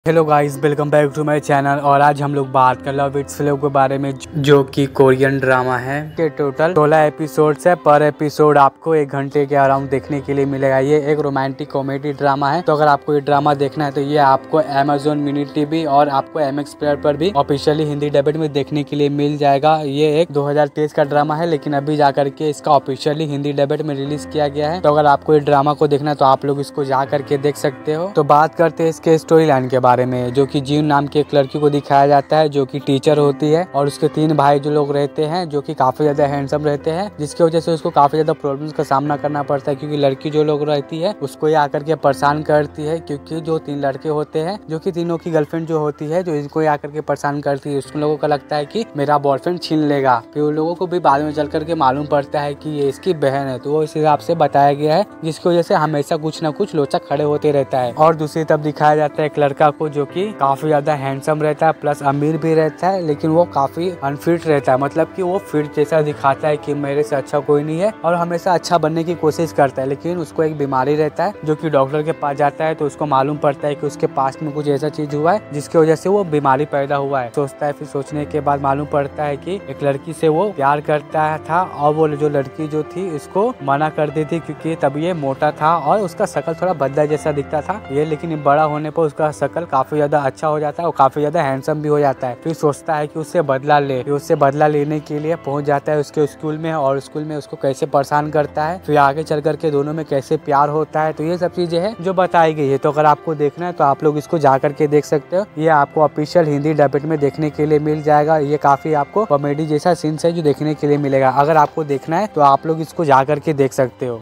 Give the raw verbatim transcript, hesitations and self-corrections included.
Hello guys, welcome back to my channel. और आज हम लोग बात कर लव इट्स लव के बारे में, जो कि कोरियन ड्रामा है। के टोटल सोलह एपिसोड्स है। पर एपिसोड आपको एक घंटे के अराउंड देखने के लिए मिलेगा। ये एक रोमांटिक कॉमेडी ड्रामा है। तो अगर आपको ये ड्रामा देखना है तो ये आपको अमेजोन मिनी टीवी और आपको एम एक्स प्लेयर पर भी ऑफिशियली हिंदी डबिंग में देखने के लिए मिल जाएगा। ये एक दो हज़ार तेईस का ड्रामा है, लेकिन अभी जाकर के इसका ऑफिशियली हिंदी डबिंग में रिलीज किया गया है। तो अगर आपको ये ड्रामा को देखना है तो आप लोग इसको जा करके देख सकते हो। तो बात करते हैं इसके स्टोरी लाइन के बारे में, जो कि जीन नाम की एक लड़की को दिखाया जाता है, जो कि टीचर होती है। और उसके तीन भाई जो लोग रहते हैं, जो कि काफी ज्यादा हैंडसम रहते हैं, जिसकी वजह से उसको काफी ज्यादा प्रॉब्लम्स का सामना करना पड़ता है। क्योंकि लड़की जो लोग रहती है उसको ये आकर के परेशान करती है। क्योंकि जो तीन लड़के होते हैं, जो कि तीनों की गर्लफ्रेंड जो होती है, जो इनको आकर के परेशान करती है, उन लोगों को लगता है कि मेरा बॉयफ्रेंड छीन लेगा। फिर उन लोगों को भी बाद में चल करके मालूम पड़ता है कि ये इसकी बहन है। तो वो इस हिसाब से बताया गया है, जिसकी वजह से हमेशा कुछ न कुछ लोचा खड़े होते रहता है। और दूसरी तरफ दिखाया जाता है एक लड़का को, जो कि काफी ज्यादा हैंडसम रहता है, प्लस अमीर भी रहता है, लेकिन वो काफी अनफिट रहता है। मतलब कि वो फिट जैसा दिखाता है कि मेरे से अच्छा कोई नहीं है, और हमेशा अच्छा बनने की कोशिश करता है। लेकिन उसको एक बीमारी रहता है, जो कि डॉक्टर के पास जाता है तो उसको मालूम पड़ता है कि उसके पास में कुछ ऐसा चीज हुआ है जिसकी वजह से वो बीमारी पैदा हुआ है। सोचता है, फिर सोचने के बाद मालूम पड़ता है कि एक लड़की से वो प्यार करता था, और वो जो लड़की जो थी इसको मना कर दी थी, क्योंकि तब ये मोटा था और उसका शकल थोड़ा बद्दा जैसा दिखता था ये। लेकिन बड़ा होने पर उसका शकल काफी ज्यादा अच्छा हो जाता है और काफी ज्यादा हैंडसम भी हो जाता है। फिर सोचता है कि उससे बदला ले। फिर उससे बदला लेने के लिए पहुंच जाता है उसके स्कूल में, और स्कूल में उसको कैसे परेशान करता है, फिर आगे चल करके दोनों में कैसे प्यार होता है। तो ये सब चीजें हैं जो बताई गई है। तो अगर आपको देखना है तो आप लोग इसको जा करके देख सकते हो। ये आपको ऑफिशियल हिंदी डबिंग में देखने के लिए मिल जाएगा। ये काफी आपको कॉमेडी जैसा सीन्स है जो देखने के लिए मिलेगा। अगर आपको देखना है तो आप लोग इसको जा करके देख सकते हो।